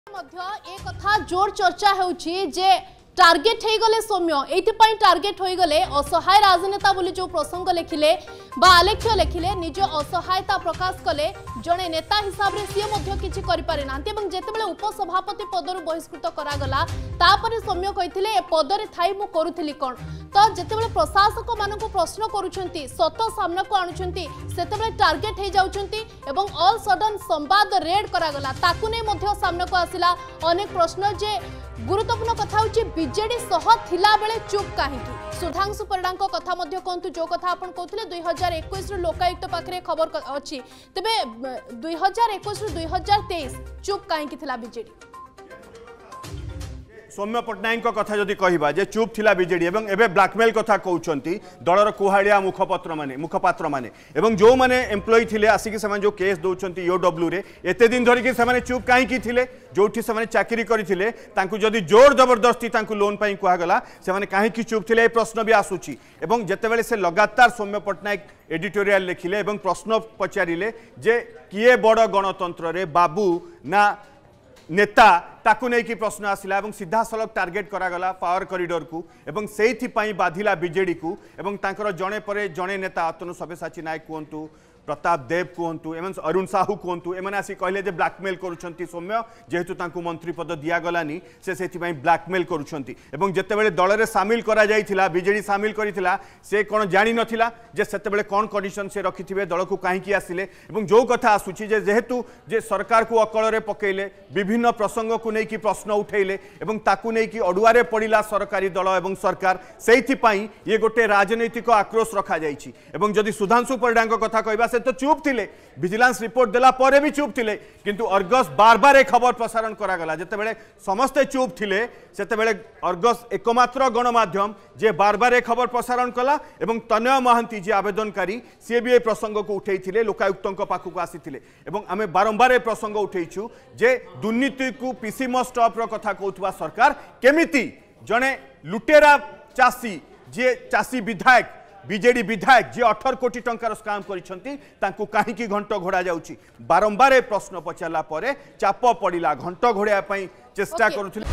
ए कथा जोर चर्चा होउछि जे टार्गेट हो गले सौम्य एइथिपाई टार्गेट हो गले असहाय राजनेता बोली जो प्रसंग लिखिले बा आलेख्य लिखिले निज असहायता प्रकाश कले जड़े नेता हिसाब से सी मध्य किछि करि पारे नांती एवं जेतेबेले उपसभापति पदरु बहिष्कृत करागला तापरे सौम्य कहिथिले ए पदरे थाई मु करूथिली कोन तो जेतेबेले प्रशासक मानकु प्रश्न करूछंती सत सामना को आणुछंती सेतेबेले टार्गेट हे जाउछंती एवं ऑल सडन संवाद रेड करागला ताकु नै मध्य सामना को आसिला अनेक प्रश्न जे गुरुत्वपूर्ण कथा होची बीजेडी सह थिला बेले चुप काहे सुधांशु परिडा कथा मध्य कहतु जो कथा आपण कहते 2021 लोकायुक्त पाखे खबर अच्छी तेबे 2021 2023 चुप कहीं थिला बीजेडी सौम्य पट्टनायक कथा जदि कहबा जे चुप थिला बीजेडी एवं एबे ब्लैकमेल कथा कहउचंती दलर कुहाड़िया मुखपात्र माने एवं जो माने एम्प्लॉय थिले आसिक से जो केस दउचंती ईओडब्ल्यू रे एते दिन धरि कि से चुप काहे की थिले जोठी से चाकरी करथिले तांकु जदि जोर जबरदस्ती तांकु लोन पई कुहा गला से माने काहे की चुप थिले ए प्रश्न भी आसुची एवं जेतेबेले से लगातार सौम्य पट्टनायक एडिटोरियल लिखिले एवं प्रश्न पचारिले जे किए बड़ गणतंत्र रे बाबू ना नेता ताकू नहीं कि प्रश्न आसिला एवं सीधा सलख टार्गेट करागला पावर कॉरिडोर को एवं सेइथिपाई बाधिला बीजेडी को एवं तांकर जणे परे जणे नेता अतनु सब्यसाची नायक कहतु प्रताप देव कहतु एवं अरुण साहू कहतु एमने आसी कहले जे ब्लैकमेल करुछंती सौम्य जेहेतु तांकु मंत्री पद दिया गलानी से सेथिपाई ब्लैकमेल करुछंती एवं जेतेबेले दल रे शामिल करा जायथिला बीजेडी शामिल करिथिला से कोन जानि नथिला जे सेतेबेले कोन कंडीशन से रखिथिबे दल को काहे की आसिले एवं जो कथा आसुची जे जेहेतु जे सरकार को अकल रे पकेइले विभिन्न प्रसंग को नै कि प्रश्न उठेइले एवं ताकू नै कि अडुआरे पड़िला सरकारी दल एवं सरकार सेइथिपाई ये गोटे राजनैतिक आक्रोश रखा जायछि एवं जदि सुधांशु परिडा कथा कहबा से तो चुप थिले विजिलेंस रिपोर्ट देला परे भी चुप थिले किंतु अर्गस बार बार एक खबर प्रसारण करागला जेतेबेले समस्ते चुप थिले सेतेबेले अर्गस एकमात्र गणमाध्यम जे बार बार एक खबर प्रसारण कला एवं तनय महांती जे आवेदनकारी सी भी प्रसंग को उठेइथिले लोकायुक्तक पाखु आसीथिले एवं आमे बारंबार प्रसंग उठेइछु जे दुर्नीति को पीसीएम स्टॉप रो कथा कहउतबा सरकार केमिति जने लुटेरा चासी जे चासी विधायक बीजेडी विधायक जे 18 कोटी टंकार स्काम करिसंती तांकु काहे की घंट घोड़ा जाउची बारंबार प्रश्न पचारला परे चाप पड़िला घंट घोड़ा पई चेष्टा करूथिले।